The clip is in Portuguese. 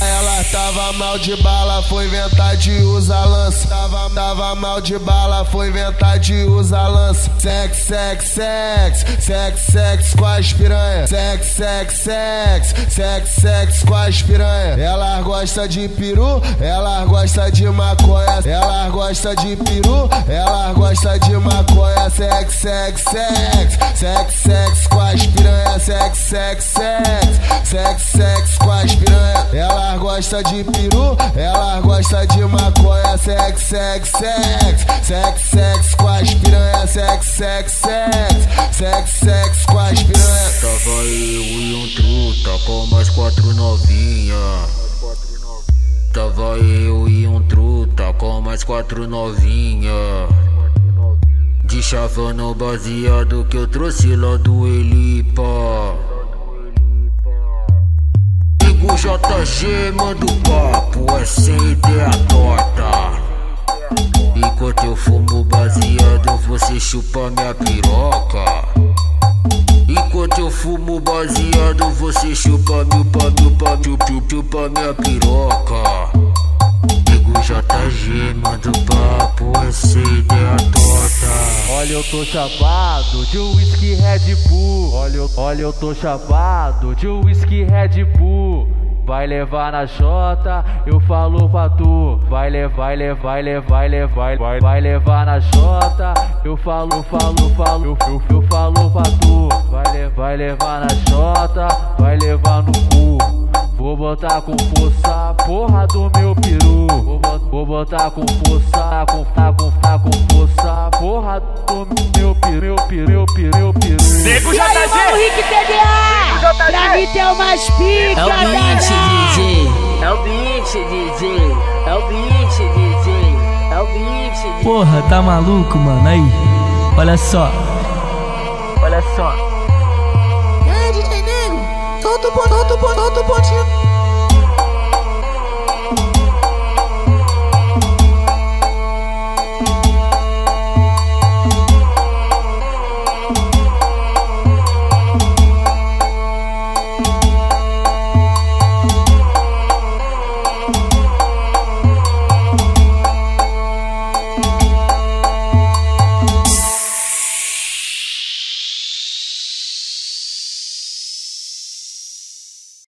Ela tava mal de bala, foi inventar de usar lança. Tava mal de bala, foi inventar de usar lança. Sex, sex, sex, sex, sex com as piranha. Sex, sex, sex, sex, sex com as piranha. Ela gosta de peru, ela gosta de maconha. Ela gosta de peru, ela gosta de maconha. Sex, sex, sex, sex, sex com as piranha. Sex, sex, sex, sex, sex com as piranha. Ela gosta de peru, ela gosta de maconha. Sex, sex, sex, sex, sex com as piranha. Sex, sex, sex, sex, sex com as piranha. Tava eu e um truta com mais 4 novinha. Tava eu e um truta com mais 4 novinha. De chavando baseado que eu trouxe lá do Elipa. O JG manda o papo, é sem ideia torta. Enquanto eu fumo baseado, você chupa minha piroca. Enquanto eu fumo baseado, você chupa chupa minha piroca. Digo JG manda o papo, é sem ideia torta. Olha, eu tô chapado de whisky Red Bull. Olha, eu tô chapado de whisky Red Bull. Vai levar na xota, eu falo pra tu. Vai levar na xota, eu falo pra tu. Vai levar na xota, vai levar no cu. Vou botar com força a porra do meu peru. Vou botar com força, com força a porra do meu peru. Nego JG! O Rick TDA! Pra mim tem umas pica, É o beat, DJ. É o beat, DJ. É o beat, DJ. É o beat, DJ. Porra, tá maluco, mano? Aí, olha só. Olha só. E aí, DJ Nego? Solta o pontinho.